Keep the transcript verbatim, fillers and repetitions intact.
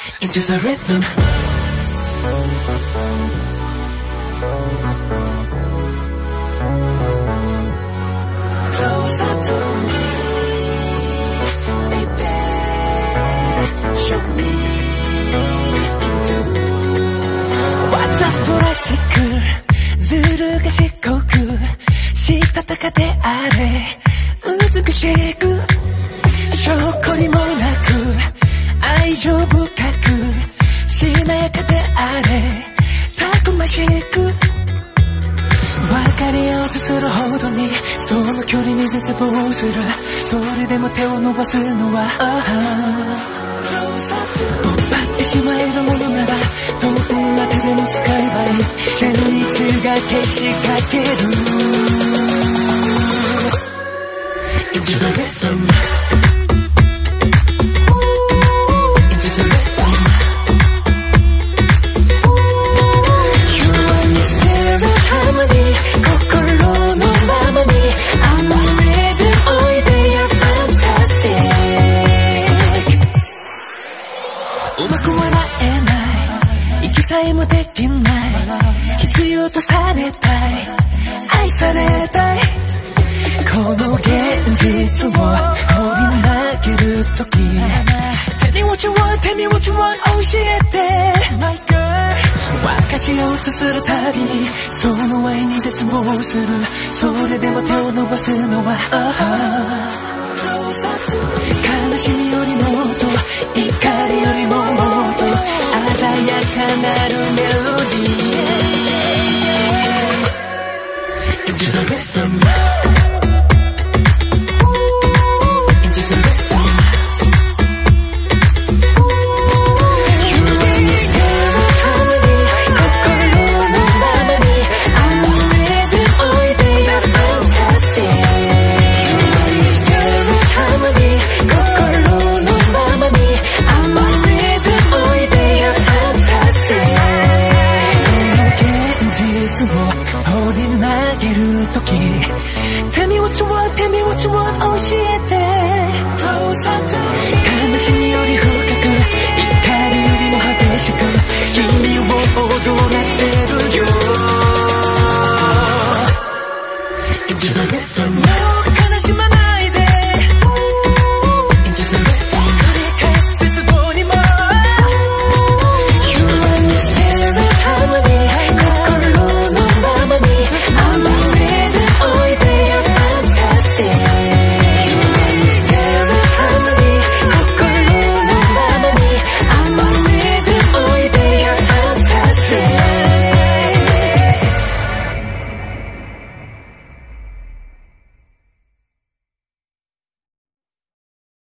Into the rhythm. Closer to me, baby. Show me into. わざとらしくずる賢くしたたかであれ美しく証拠りもなく愛情深くしなやかであれたくましく分かり合おうとするほどにその距離に絶望するそれでも手を伸ばすのは奪ってしまえるものならどんな手でも使えばいい旋律がけしかける Into the rhythm Into the rhythm You are mysterious harmony 心のままに I'm ready おいでや fantastic うまく笑えない息さえもできない必要とされたい愛されたいこの現実を放り投げるとき Tell me what you want, tell me what you want 教えて My girl 分かち合おうとするたびにその愛に絶望するそれでも手を伸ばすのは、uh-huh